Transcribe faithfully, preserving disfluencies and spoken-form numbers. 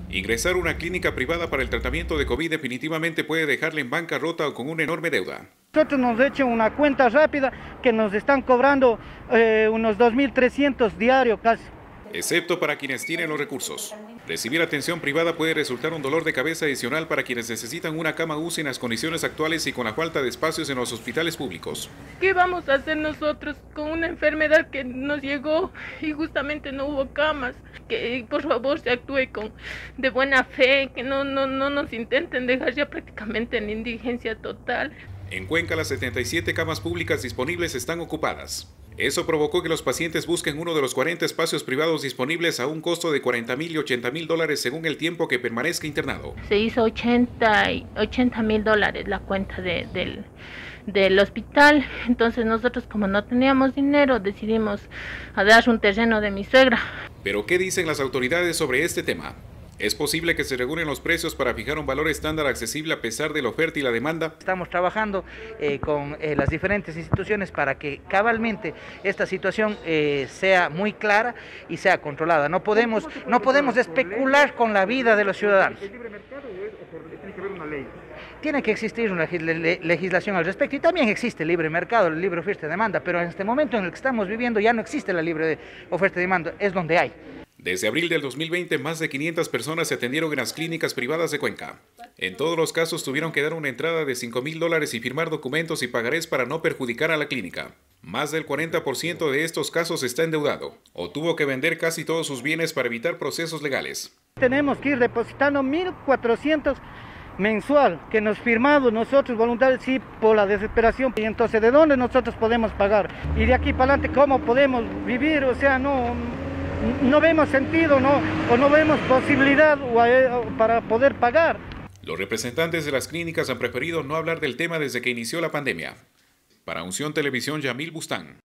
Ingresar a una clínica privada para el tratamiento de COVID definitivamente puede dejarle en bancarrota o con una enorme deuda. Nosotros nos echan una cuenta rápida que nos están cobrando eh, unos dos mil trescientos diarios casi. Excepto para quienes tienen los recursos. Recibir atención privada puede resultar un dolor de cabeza adicional para quienes necesitan una cama U C I en las condiciones actuales y con la falta de espacios en los hospitales públicos. ¿Qué vamos a hacer nosotros con una enfermedad que nos llegó y justamente no hubo camas? Que por favor se actúe con de buena fe, que no, no, no nos intenten dejar ya prácticamente en indigencia total. En Cuenca, las setenta y siete camas públicas disponibles están ocupadas. Eso provocó que los pacientes busquen uno de los cuarenta espacios privados disponibles a un costo de cuarenta mil y ochenta mil dólares según el tiempo que permanezca internado. Se hizo ochenta mil dólares la cuenta de, del, del hospital, entonces nosotros como no teníamos dinero decidimos a dar un terreno de mi suegra. ¿Pero qué dicen las autoridades sobre este tema? ¿Es posible que se regulen los precios para fijar un valor estándar accesible a pesar de la oferta y la demanda? Estamos trabajando eh, con eh, las diferentes instituciones para que cabalmente esta situación eh, sea muy clara y sea controlada. No podemos, no podemos especular con la vida de los ciudadanos. ¿El libre mercado o tiene que haber una ley? Tiene que existir una legislación al respecto y también existe el libre mercado, el libre oferta y demanda, pero en este momento en el que estamos viviendo ya no existe la libre oferta y demanda, es donde hay. Desde abril del dos mil veinte, más de quinientas personas se atendieron en las clínicas privadas de Cuenca. En todos los casos tuvieron que dar una entrada de cinco mil dólares y firmar documentos y pagarés para no perjudicar a la clínica. Más del cuarenta por ciento de estos casos está endeudado o tuvo que vender casi todos sus bienes para evitar procesos legales. Tenemos que ir depositando mil cuatrocientos mensual, que nos firmamos nosotros voluntarios, sí, por la desesperación. Y entonces, ¿de dónde nosotros podemos pagar? Y de aquí para adelante, ¿cómo podemos vivir? O sea, no... No vemos sentido, ¿no? O no vemos posibilidad para poder pagar. Los representantes de las clínicas han preferido no hablar del tema desde que inició la pandemia. Para Unción Televisión, Yamil Bustán.